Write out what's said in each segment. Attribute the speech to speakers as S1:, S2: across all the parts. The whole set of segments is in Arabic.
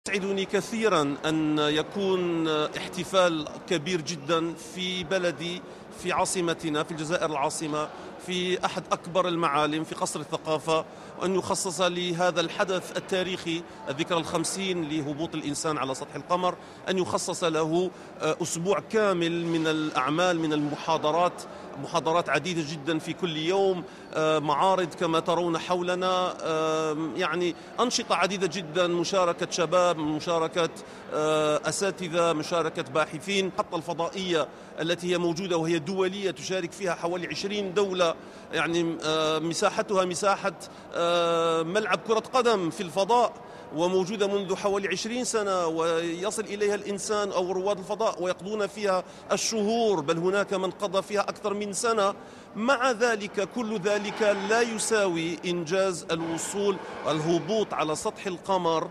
S1: يسعدني كثيرا أن يكون احتفال كبير جدا في بلدي، في عاصمتنا في الجزائر العاصمة، في أحد أكبر المعالم في قصر الثقافة، وأن يخصص لهذا الحدث التاريخي الذكرى الخمسين لهبوط الإنسان على سطح القمر، أن يخصص له أسبوع كامل من الأعمال، من محاضرات عديدة جدا في كل يوم، معارض كما ترون حولنا، يعني أنشطة عديدة جدا، مشاركة شباب، مشاركة أساتذة، مشاركة باحثين، حتى الفضائية التي هي موجودة وهي دولية تشارك فيها حوالي 20 دولة، يعني مساحتها مساحة ملعب كرة قدم في الفضاء، وموجودة منذ حوالي 20 سنة، ويصل إليها الإنسان أو رواد الفضاء ويقضون فيها الشهور، بل هناك من قضى فيها أكثر من سنة. مع ذلك كل ذلك لا يساوي إنجاز الوصول والهبوط على سطح القمر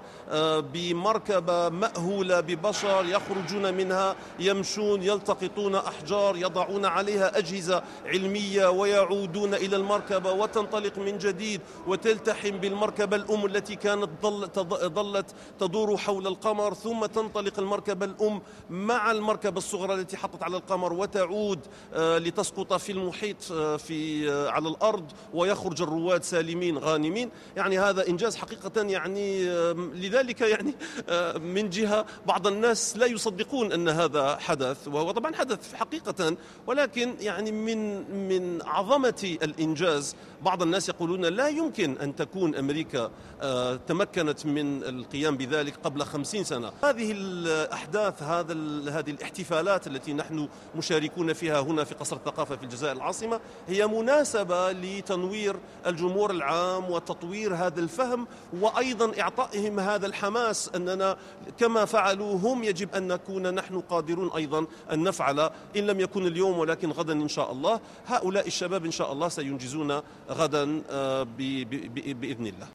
S1: بمركبة مأهولة ببشر يخرجون منها، يمشون، يلتقطون أحجار، يضعون عليها أجهزة علمية، ويعودون إلى المركبة وتنطلق من جديد وتلتحم بالمركبة الأم التي كانت ظلت تدور حول القمر، ثم تنطلق المركبة الأم مع المركبة الصغرى التي حطت على القمر وتعود لتسقط في المحيط على الأرض، ويخرج الرواد سالمين غانمين. يعني هذا إنجاز حقيقة، يعني لذلك يعني من جهة بعض الناس لا يصدقون أن هذا حدث، وهو طبعا حدث حقيقة، ولكن يعني من عظمة الإنجاز بعض الناس يقولون لا يمكن أن تكون أمريكا تمكنت من القيام بذلك قبل 50 سنة. هذه الأحداث، هذه الاحتفالات التي نحن مشاركون فيها هنا في قصر الثقافة في الجزائر العاصمة هي مناسبة لتنوير الجمهور العام وتطوير هذا الفهم، وأيضا إعطائهم هذا الحماس أننا كما فعلوا هم يجب أن نكون نحن قادرون أيضا أن نفعل، إن لم يكن اليوم ولكن غدا إن شاء الله. هؤلاء الشباب إن شاء الله سينجزون غدا بإذن الله.